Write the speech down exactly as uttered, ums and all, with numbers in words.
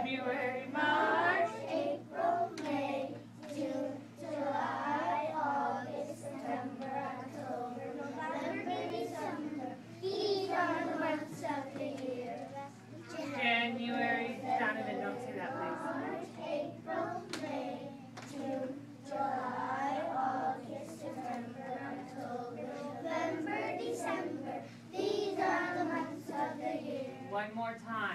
January, March, April, May, June, July, August, September, October, November, December. These are the months of the year. January, Donovan, don't say that, please. March, April, May, June, July, August, September, October, November, December. These are the months of the year. One more time.